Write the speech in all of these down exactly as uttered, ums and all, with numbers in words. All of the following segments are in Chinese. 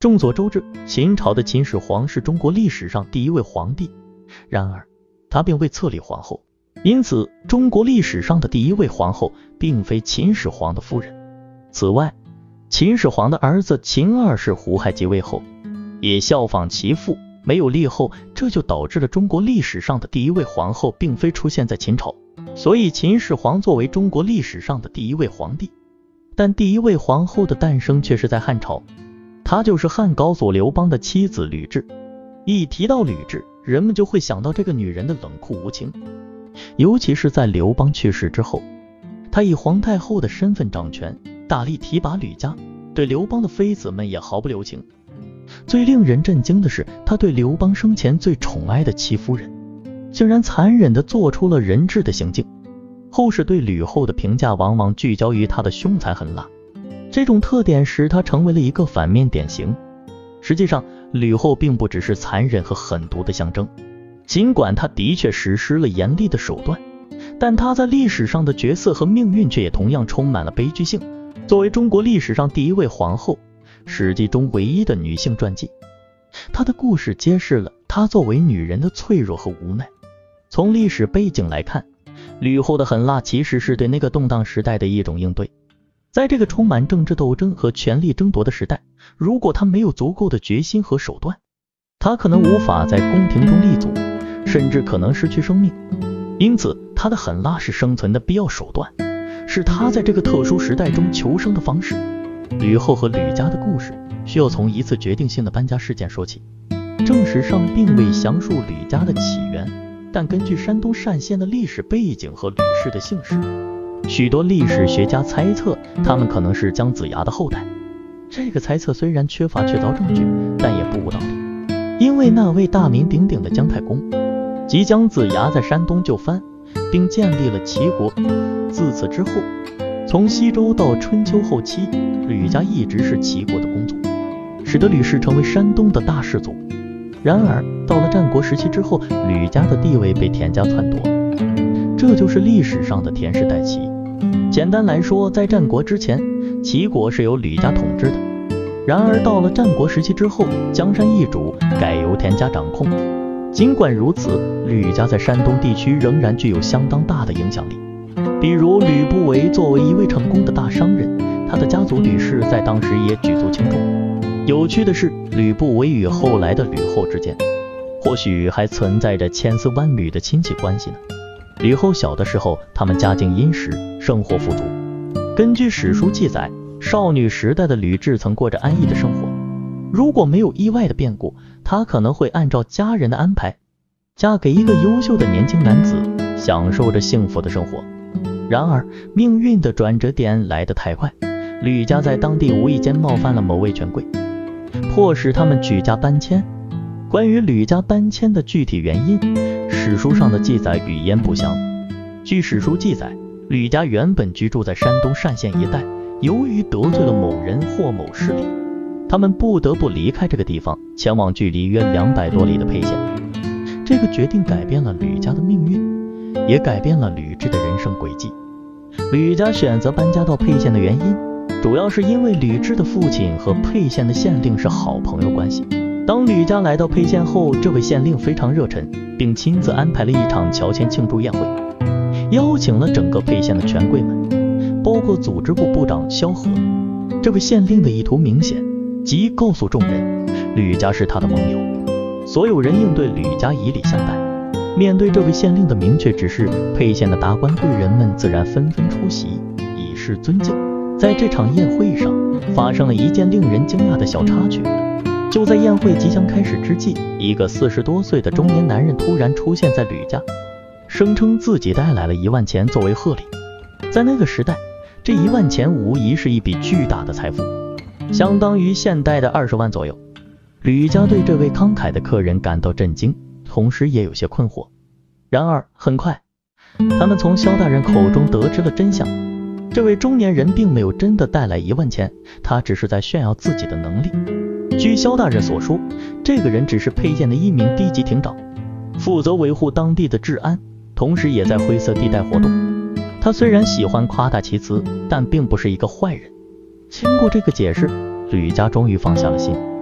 众所周知，秦朝的秦始皇是中国历史上第一位皇帝，然而他并未册立皇后，因此中国历史上的第一位皇后并非秦始皇的夫人。此外，秦始皇的儿子秦二世胡亥即位后，也效仿其父没有立后，这就导致了中国历史上的第一位皇后并非出现在秦朝，所以秦始皇作为中国历史上的第一位皇帝，但第一位皇后的诞生却是在汉朝，她就是汉高祖刘邦的妻子吕雉。一提到吕雉，人们就会想到这个女人的冷酷无情，尤其是在刘邦去世之后，她以皇太后的身份掌权，大力提拔吕家，对刘邦的妃子们也毫不留情。最令人震惊的是，她对刘邦生前最宠爱的戚夫人，竟然残忍地做出了人质的行径。后世对吕后的评价往往聚焦于她的凶残狠辣，这种特点使她成为了一个反面典型。实际上，吕后并不只是残忍和狠毒的象征，尽管她的确实施了严厉的手段，但她在历史上的角色和命运却也同样充满了悲剧性。作为中国历史上第一位皇后，史记中唯一的女性传记，她的故事揭示了她作为女人的脆弱和无奈。从历史背景来看，吕后的狠辣其实是对那个动荡时代的一种应对。在这个充满政治斗争和权力争夺的时代，如果她没有足够的决心和手段，她可能无法在宫廷中立足，甚至可能失去生命。因此，她的狠辣是生存的必要手段，是她在这个特殊时代中求生的方式。吕后和吕家的故事需要从一次决定性的搬家事件说起。正史上并未详述吕家的起源，但根据山东单县的历史背景和吕氏的姓氏，许多历史学家猜测他们可能是姜子牙的后代。这个猜测虽然缺乏确凿证据，但也不无道理，因为那位大名鼎鼎的姜太公即姜子牙在山东就藩，并建立了齐国。自此之后，从西周到春秋后期，吕家一直是齐国的公族，使得吕氏成为山东的大氏族。然而到了战国时期之后，吕家的地位被田家篡夺，这就是历史上的田氏代齐。简单来说，在战国之前，齐国是由吕家统治的，然而到了战国时期之后，江山易主，改由田家掌控。尽管如此，吕家在山东地区仍然具有相当大的影响力。比如吕不韦作为一位成功的大商人，他的家族吕氏在当时也举足轻重。有趣的是，吕不韦与后来的吕后之间，或许还存在着千丝万缕的亲戚关系呢。吕后小的时候，他们家境殷实，生活富足。根据史书记载，少女时代的吕雉曾过着安逸的生活，如果没有意外的变故，她可能会按照家人的安排，嫁给一个优秀的年轻男子，享受着幸福的生活。然而，命运的转折点来得太快，吕家在当地无意间冒犯了某位权贵，迫使他们举家搬迁。关于吕家搬迁的具体原因，史书上的记载语焉不详。据史书记载，吕家原本居住在山东单县一带，由于得罪了某人或某势力，他们不得不离开这个地方，前往距离约两百多里的沛县。这个决定改变了吕家的命运，也改变了吕雉的人生轨迹。吕家选择搬家到沛县的原因，主要是因为吕雉的父亲和沛县的县令是好朋友关系。当吕家来到沛县后，这位县令非常热忱，并亲自安排了一场乔迁庆祝宴会，邀请了整个沛县的权贵们，包括组织部部长萧何。这位县令的意图明显，即告诉众人吕家是他的盟友，所有人应对吕家以礼相待。面对这位县令的明确指示，沛县的达官贵人们自然纷纷出席，以示尊敬。在这场宴会上，发生了一件令人惊讶的小插曲。就在宴会即将开始之际，一个四十多岁的中年男人突然出现在吕家，声称自己带来了一万钱作为贺礼。在那个时代，这一万钱无疑是一笔巨大的财富，相当于现代的二十万左右。吕家对这位慷慨的客人感到震惊，同时也有些困惑。然而很快，他们从萧大人口中得知了真相，这位中年人并没有真的带来一万钱，他只是在炫耀自己的能力。据萧大人所说，这个人只是沛县的一名低级亭长，负责维护当地的治安，同时也在灰色地带活动。他虽然喜欢夸大其词，但并不是一个坏人。经过这个解释，吕家终于放下了心。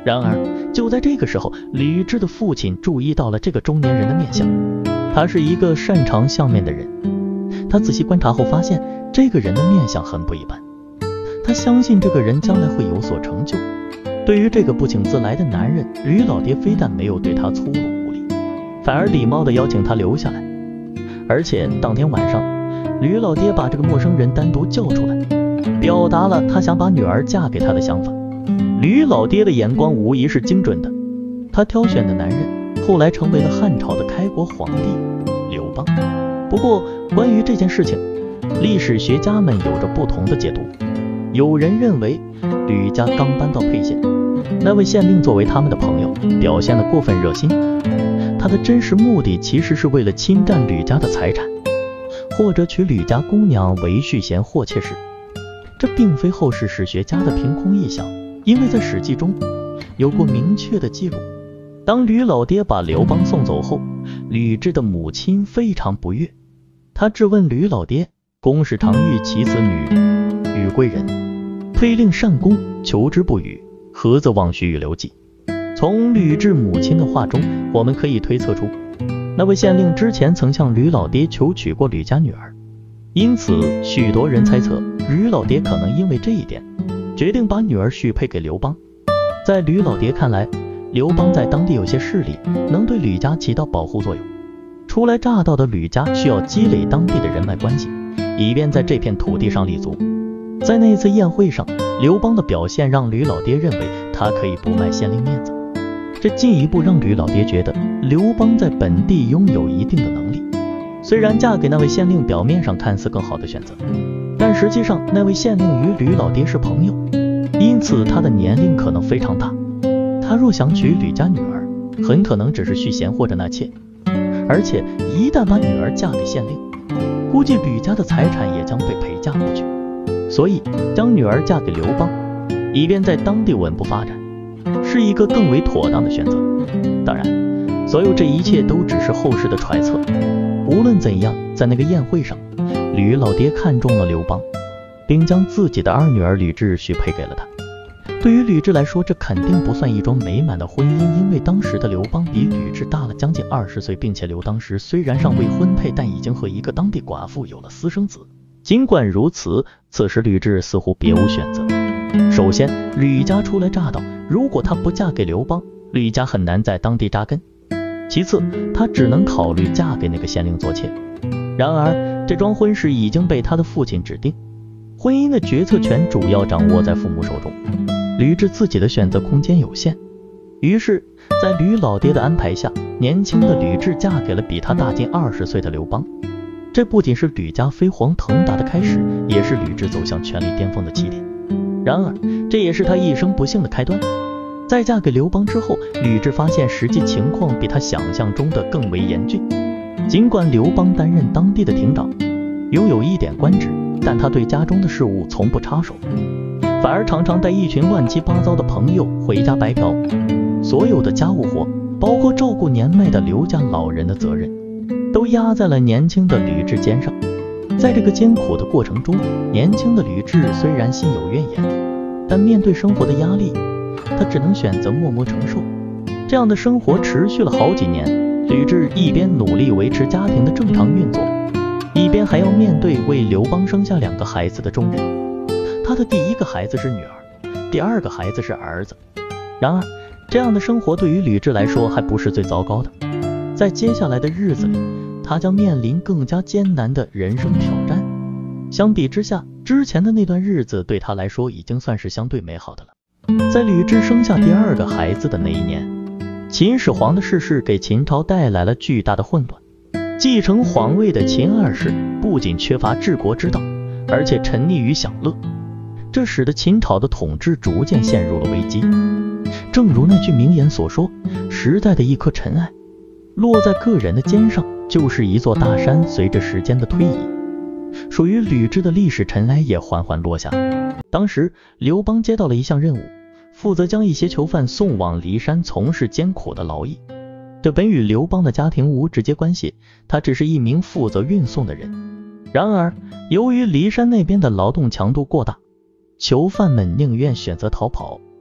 然而就在这个时候，吕雉的父亲注意到了这个中年人的面相，他是一个擅长相面的人。他仔细观察后发现，这个人的面相很不一般，他相信这个人将来会有所成就。对于这个不请自来的男人，吕老爹非但没有对他粗鲁无礼，反而礼貌地邀请他留下来。而且当天晚上，吕老爹把这个陌生人单独叫出来，表达了他想把女儿嫁给他的想法。吕老爹的眼光无疑是精准的，他挑选的男人后来成为了汉朝的开国皇帝刘邦。不过关于这件事情，历史学家们有着不同的解读。有人认为吕家刚搬到沛县，那位县令作为他们的朋友，表现得过分热心，他的真实目的其实是为了侵占吕家的财产，或者娶吕家姑娘为续弦或妾室。这并非后世史学家的凭空臆想，因为在史记中有过明确的记录。当吕老爹把刘邦送走后，吕雉的母亲非常不悦，她质问吕老爹：公使常欲其子女与归人，推令善公，求之不语，何则妄许与刘季？从吕雉母亲的话中，我们可以推测出，那位县令之前曾向吕老爹求娶过吕家女儿，因此许多人猜测吕老爹可能因为这一点，决定把女儿许配给刘邦。在吕老爹看来，刘邦在当地有些势力，能对吕家起到保护作用。初来乍到的吕家需要积累当地的人脉关系，以便在这片土地上立足。在那次宴会上，刘邦的表现让吕老爹认为他可以不卖县令面子，这进一步让吕老爹觉得刘邦在本地拥有一定的能力。虽然嫁给那位县令表面上看似更好的选择，但实际上那位县令与吕老爹是朋友，因此他的年龄可能非常大。他若想娶吕家女儿，很可能只是续弦或者纳妾，而且一旦把女儿嫁给县令，估计吕家的财产也将被陪嫁过去。所以将女儿嫁给刘邦，以便在当地稳步发展，是一个更为妥当的选择。当然，所有这一切都只是后世的揣测。无论怎样，在那个宴会上，吕老爹看中了刘邦，并将自己的二女儿吕雉许配给了他。对于吕雉来说，这肯定不算一桩美满的婚姻，因为当时的刘邦比吕雉大了将近二十岁，并且刘当时虽然尚未婚配，但已经和一个当地寡妇有了私生子。尽管如此，此时吕雉似乎别无选择。首先，吕家初来乍到，如果她不嫁给刘邦，吕家很难在当地扎根。其次，她只能考虑嫁给那个县令做妾。然而，这桩婚事已经被她的父亲指定，婚姻的决策权主要掌握在父母手中，吕雉自己的选择空间有限。于是，在吕老爹的安排下，年轻的吕雉嫁给了比她大近二十岁的刘邦。这不仅是吕家飞黄腾达的开始，也是吕雉走向权力巅峰的起点。然而，这也是她一生不幸的开端。在嫁给刘邦之后，吕雉发现实际情况比她想象中的更为严峻。尽管刘邦担任当地的亭长，拥有一点官职，但他对家中的事务从不插手，反而常常带一群乱七八糟的朋友回家白嫖。所有的家务活，包括照顾年迈的刘家老人的责任，都压在了年轻的吕雉肩上。在这个艰苦的过程中，年轻的吕雉虽然心有怨言，但面对生活的压力，她只能选择默默承受。这样的生活持续了好几年，吕雉一边努力维持家庭的正常运作，一边还要面对为刘邦生下两个孩子的重任。她的第一个孩子是女儿，第二个孩子是儿子。然而，这样的生活对于吕雉来说还不是最糟糕的。在接下来的日子里，她将面临更加艰难的人生挑战。相比之下，之前的那段日子对她来说已经算是相对美好的了。在吕雉生下第二个孩子的那一年，秦始皇的逝世给秦朝带来了巨大的混乱。继承皇位的秦二世不仅缺乏治国之道，而且沉溺于享乐，这使得秦朝的统治逐渐陷入了危机。正如那句名言所说，时代的一颗尘埃落在个人的肩上，就是一座大山，随着时间的推移，属于吕雉的历史尘埃也缓缓落下。当时刘邦接到了一项任务，负责将一些囚犯送往骊山从事艰苦的劳役。这本与刘邦的家庭无直接关系，他只是一名负责运送的人。然而由于骊山那边的劳动强度过大，囚犯们宁愿选择逃跑。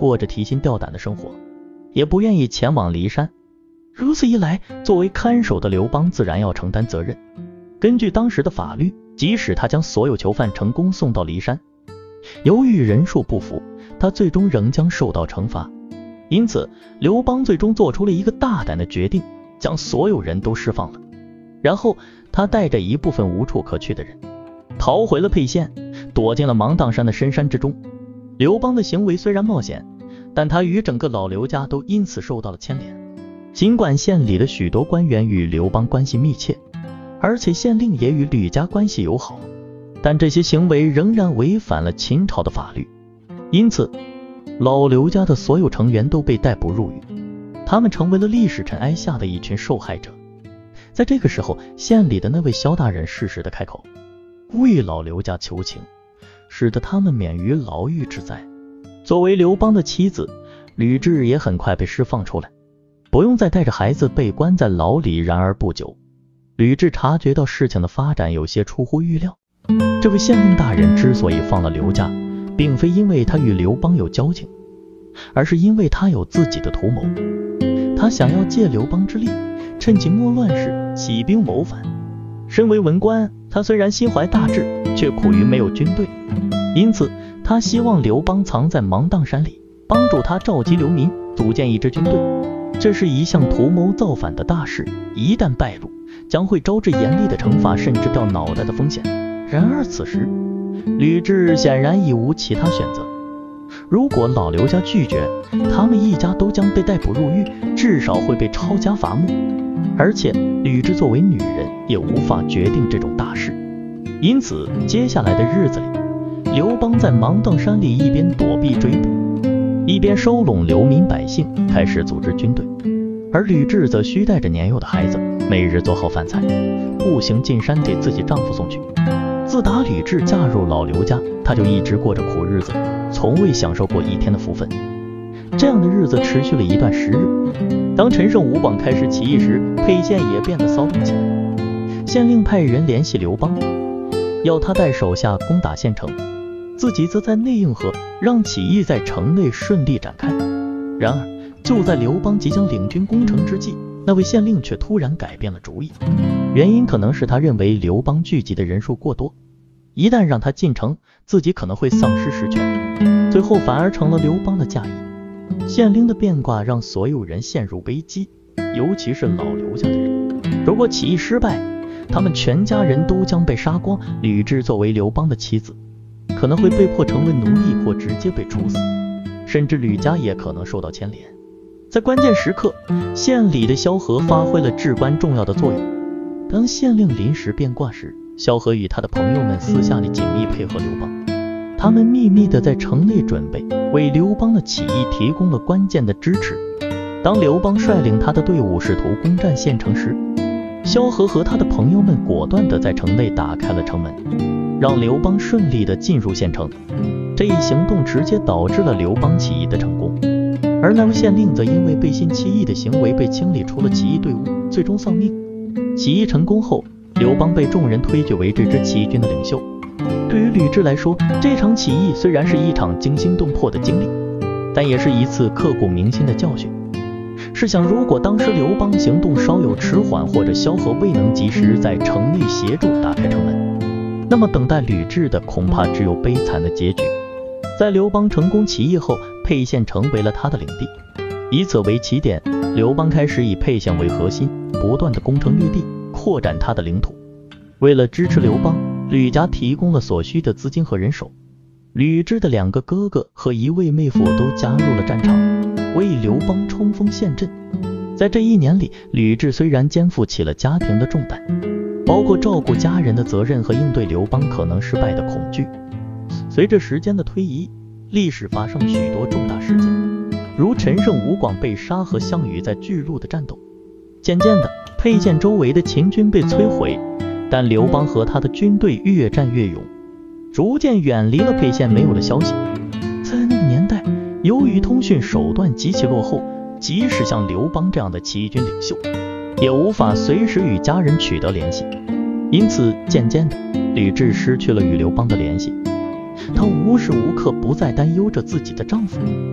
过着提心吊胆的生活，也不愿意前往骊山。如此一来，作为看守的刘邦自然要承担责任。根据当时的法律，即使他将所有囚犯成功送到骊山，由于人数不符，他最终仍将受到惩罚。因此，刘邦最终做出了一个大胆的决定，将所有人都释放了。然后，他带着一部分无处可去的人，逃回了沛县，躲进了芒砀山的深山之中。刘邦的行为虽然冒险，但他与整个老刘家都因此受到了牵连。尽管县里的许多官员与刘邦关系密切，而且县令也与吕家关系友好，但这些行为仍然违反了秦朝的法律。因此，老刘家的所有成员都被逮捕入狱，他们成为了历史尘埃下的一群受害者。在这个时候，县里的那位萧大人适时的开口，为老刘家求情，使得他们免于牢狱之灾。作为刘邦的妻子，吕雉也很快被释放出来，不用再带着孩子被关在牢里。然而不久，吕雉察觉到事情的发展有些出乎预料。这位县令大人之所以放了刘家，并非因为他与刘邦有交情，而是因为他有自己的图谋。他想要借刘邦之力，趁其末乱时起兵谋反。身为文官，他虽然心怀大志，却苦于没有军队，因此他希望刘邦藏在芒砀山里，帮助他召集流民，组建一支军队。这是一项图谋造反的大事，一旦败露，将会招致严厉的惩罚，甚至掉脑袋的风险。然而此时，吕雉显然已无其他选择。如果老刘家拒绝，他们一家都将被逮捕入狱，至少会被抄家伐木。而且吕雉作为女人，也无法决定这种大事。因此，接下来的日子里，刘邦在芒砀山里一边躲避追捕，一边收拢流民百姓，开始组织军队。而吕雉则需带着年幼的孩子，每日做好饭菜，步行进山给自己丈夫送去。自打吕雉嫁入老刘家，她就一直过着苦日子，从未享受过一天的福分。这样的日子持续了一段时日。当陈胜吴广开始起义时，沛县也变得骚动起来。县令派人联系刘邦，要他带手下攻打县城，自己则在内应和，让起义在城内顺利展开。然而，就在刘邦即将领军攻城之际，那位县令却突然改变了主意。原因可能是他认为刘邦聚集的人数过多，一旦让他进城，自己可能会丧失实权，最后反而成了刘邦的嫁衣。县令的变卦让所有人陷入危机，尤其是老刘家的人。如果起义失败，他们全家人都将被杀光。吕雉作为刘邦的妻子，可能会被迫成为奴隶或直接被处死，甚至吕家也可能受到牵连。在关键时刻，县里的萧何发挥了至关重要的作用。当县令临时变卦时，萧何与他的朋友们私下里紧密配合刘邦，他们秘密地在城内准备，为刘邦的起义提供了关键的支持。当刘邦率领他的队伍试图攻占县城时，萧何和他的朋友们果断地在城内打开了城门，让刘邦顺利地进入县城。这一行动直接导致了刘邦起义的成功，而那位县令则因为背信弃义的行为被清理出了起义队伍，最终丧命。起义成功后，刘邦被众人推举为这支起义军的领袖。对于吕雉来说，这场起义虽然是一场惊心动魄的经历，但也是一次刻骨铭心的教训。试想，如果当时刘邦行动稍有迟缓，或者萧何未能及时在城内协助打开城门，那么等待吕雉的恐怕只有悲惨的结局。在刘邦成功起义后，沛县成为了他的领地。以此为起点，刘邦开始以沛县为核心，不断的攻城略地，扩展他的领土。为了支持刘邦，吕家提供了所需的资金和人手。吕雉的两个哥哥和一位妹夫都加入了战场，为刘邦冲锋陷阵。在这一年里，吕雉虽然肩负起了家庭的重担，包括照顾家人的责任和应对刘邦可能失败的恐惧。随着时间的推移，历史发生了许多重大事件，如陈胜吴广被杀和项羽在巨鹿的战斗。渐渐的，沛县周围的秦军被摧毁，但刘邦和他的军队越战越勇，逐渐远离了沛县，没有了消息。在那个年代，由于通讯手段极其落后，即使像刘邦这样的起义军领袖，也无法随时与家人取得联系。因此，渐渐的，吕雉失去了与刘邦的联系。她无时无刻不在担忧着自己的丈夫，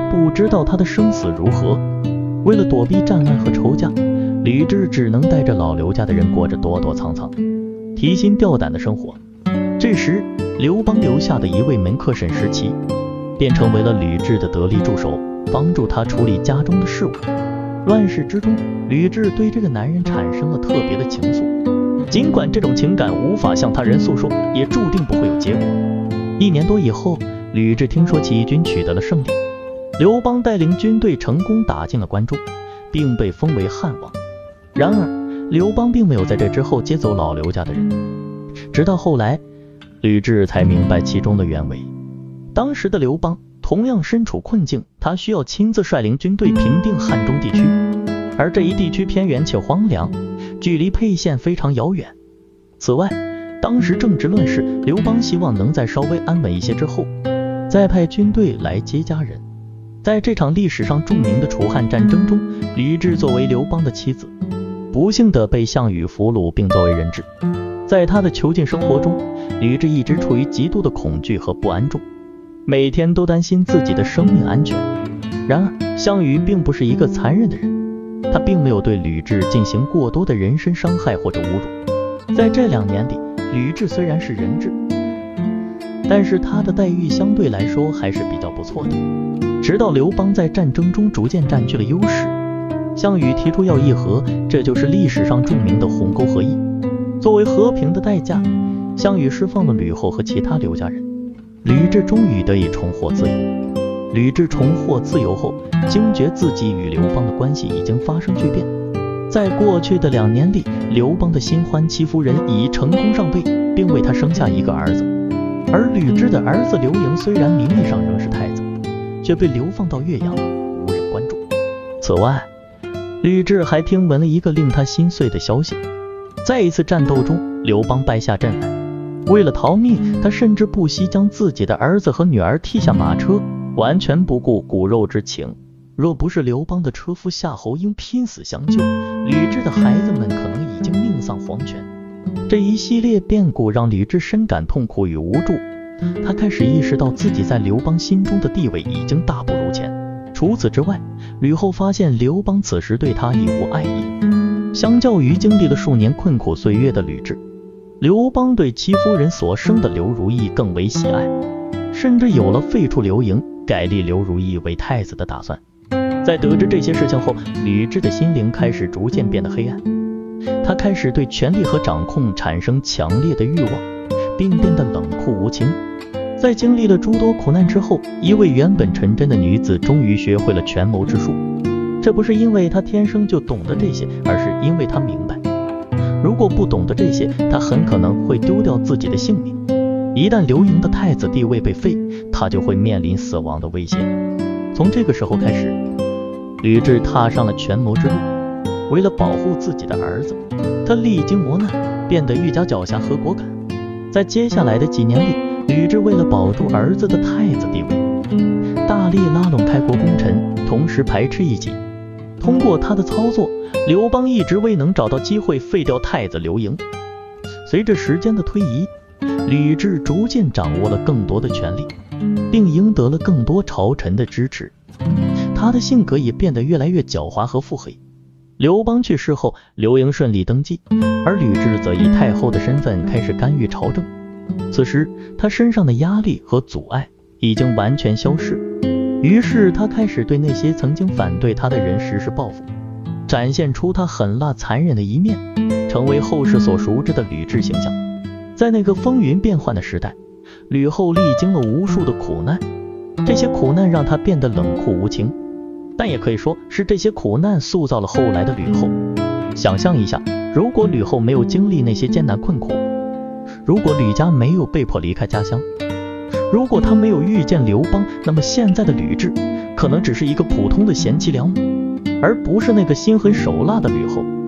不知道他的生死如何。为了躲避战乱和仇家，吕雉只能带着老刘家的人过着躲躲藏藏、提心吊胆的生活。这时，刘邦留下的一位门客沈石奇，便成为了吕雉的得力助手，帮助他处理家中的事务。乱世之中，吕雉对这个男人产生了特别的情愫，尽管这种情感无法向他人诉说，也注定不会有结果。一年多以后，吕雉听说起义军取得了胜利，刘邦带领军队成功打进了关中，并被封为汉王。然而，刘邦并没有在这之后接走老刘家的人，直到后来，吕雉才明白其中的原委。当时的刘邦同样身处困境，他需要亲自率领军队平定汉中地区，而这一地区偏远且荒凉，距离沛县非常遥远。此外，当时正值乱世，刘邦希望能在稍微安稳一些之后，再派军队来接家人。在这场历史上著名的楚汉战争中，吕雉作为刘邦的妻子，不幸地被项羽俘虏并作为人质。在他的囚禁生活中，吕雉一直处于极度的恐惧和不安中，每天都担心自己的生命安全。然而，项羽并不是一个残忍的人，他并没有对吕雉进行过多的人身伤害或者侮辱。在这两年里，吕雉虽然是人质，但是她的待遇相对来说还是比较不错的。直到刘邦在战争中逐渐占据了优势，项羽提出要议和，这就是历史上著名的鸿沟合议。作为和平的代价，项羽释放了吕后和其他刘家人，吕雉终于得以重获自由。吕雉重获自由后，惊觉自己与刘邦的关系已经发生巨变。在过去的两年里，刘邦的新欢戚夫人已成功上位，并为他生下一个儿子。而吕雉的儿子刘盈虽然名义上仍是太子，却被流放到岳阳，无人关注。此外，吕雉还听闻了一个令他心碎的消息。在一次战斗中，刘邦败下阵来，为了逃命，他甚至不惜将自己的儿子和女儿踢下马车，完全不顾骨肉之情。若不是刘邦的车夫夏侯婴拼死相救，吕雉的孩子们可能已经命丧黄泉。这一系列变故让吕雉深感痛苦与无助，他开始意识到自己在刘邦心中的地位已经大不如前。除此之外，吕后发现刘邦此时对他已无爱意。相较于经历了数年困苦岁月的吕雉，刘邦对戚夫人所生的刘如意更为喜爱，甚至有了废除刘盈，改立刘如意为太子的打算。在得知这些事情后，吕雉的心灵开始逐渐变得黑暗，她开始对权力和掌控产生强烈的欲望，并变得冷酷无情。在经历了诸多苦难之后，一位原本纯真的女子终于学会了权谋之术。这不是因为她天生就懂得这些，而是因为她明白，如果不懂得这些，她很可能会丢掉自己的性命。一旦刘盈的太子地位被废，她就会面临死亡的威胁。从这个时候开始，吕雉踏上了权谋之路。为了保护自己的儿子，她历经磨难，变得愈加狡黠和果敢。在接下来的几年里，吕雉为了保住儿子的太子地位，大力拉拢开国功臣，同时排斥异己。通过他的操作，刘邦一直未能找到机会废掉太子刘盈。随着时间的推移，吕雉逐渐掌握了更多的权力，并赢得了更多朝臣的支持。他的性格也变得越来越狡猾和腹黑。刘邦去世后，刘盈顺利登基，而吕雉则以太后的身份开始干预朝政。此时，他身上的压力和阻碍已经完全消失，于是他开始对那些曾经反对他的人实施报复，展现出他狠辣残忍的一面，成为后世所熟知的吕雉形象。在那个风云变幻的时代，吕后历经了无数的苦难，这些苦难让她变得冷酷无情，但也可以说是这些苦难塑造了后来的吕后。想象一下，如果吕后没有经历那些艰难困苦，如果吕家没有被迫离开家乡，如果她没有遇见刘邦，那么现在的吕雉可能只是一个普通的贤妻良母，而不是那个心狠手辣的吕后。